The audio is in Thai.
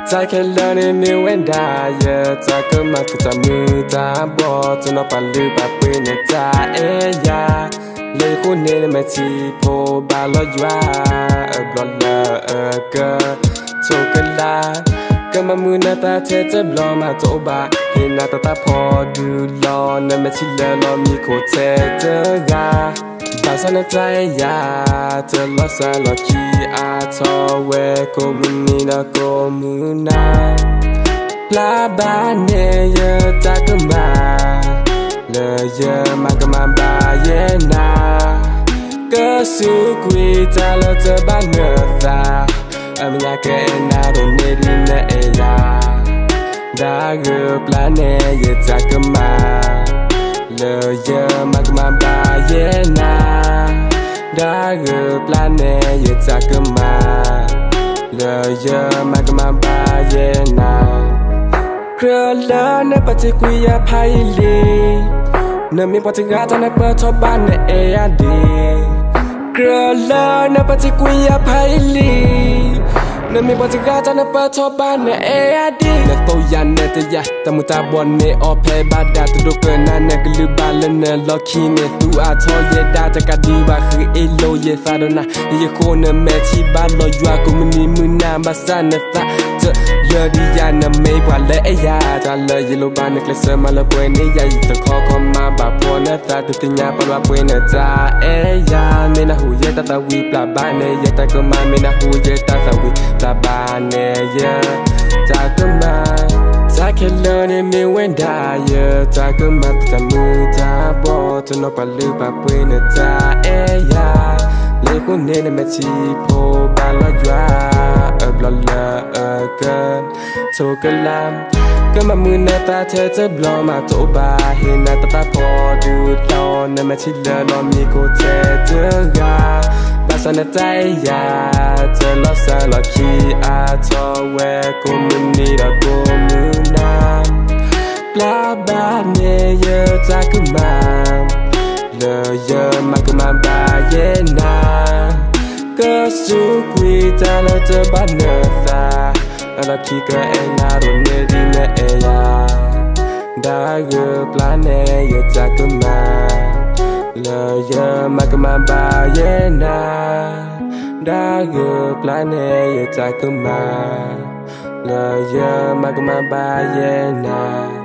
在开了的没问答也在个嘛不在没打波，只能把路把背那在哎呀，雷虎你的没气泡把落雨啊，不了个做个啦。ก็มามือหน้าตาเธอจะบลอมาโตบาเห็นหน้าตาพอดูรอนั่นไม่ใช่เลยรอมีโคเธอเจอกาบาสนใจยาเธอลอสลอคีอาทอเวโกมุนีนาโกมุนาปลาบานเนยจากก็มาเลยเยมาก็มาบาเยนาก็สุกุยจาแล้วเธอบ้านเนื้อตาAmnya ke na do ne di na e ya da ge plane ye ta ke ma le ye ma ke ma ba ye na da ge plane ye ta ke ma le ye ma ke ma ba ye na kre le ne pa ti ku ya phai li ne mi pa ti ga ta na pa tho ba ne e ya di kre le ne pa ti ku ya phai liนั่นมีบทการจะนับเปิดทบบ้านในเอไอดีเนื้อโตยันเนื้อตะยาแต่มุตาบอลเนื้ออเพย์บาดาตุดเกินนั่นเนื้อกลือบาลเนื้อล็อกคีเนื้อตัวอาทอเยดาจากการดีบาคือเอโลเยฟาโดนาเยโคเนื้อแม่ที่บ้านลอยยัวกูมันนี่มือนาบาซาเนื้อตาเจอเยอะดียาเนื้อไม่กว่าเลยเอยาจะเลยเยโลบานเนื้อกลเซอร์มาเลยป่วยเนื้อใหญ่จะขอคอมาบาพอเนื้อตาตุติญาปนว่าป่วยเนื้อจ้าเอยาไม่น่าหูเยตาตาวีปลาบ้านเนื้อเยตาก็มาไม่น่าหูเยตาตาวีปลาบ้านเนื้อจากก็มาจากแค่เลินไม่เว้นได้จากก็มาจากมือจากบอจนนกปลาลือปลาเปย์เนื้อจ้าเอยาเลยคนเนื้อไม่ชีโพบาลอยว่าบลอเกินโชกันลามก็มามือหน้าตาเธอจะบลอมาโตบาเห็นหน้าตาพอดูตอนนั่นไม่ใช่เลินรอมีโคเธอเจอกาบาสนใจยาเธอลอสลอคีอาทอเวกูมุนีดากูมุนาปลาบานเนยจากก็มาเลยเยมาก็มาบาเยนาก็สุกุยจาแล้วเธอบ้านเนื้อตาแล้วคิดก็เองนารุเนดีเนเอยาได้เกือบล้านเนยจากก็มาเลยเยมาก็มาบาเยนาได้เกือบล้านเนยจากก็มาเลยเยมาก็มาบาเยนา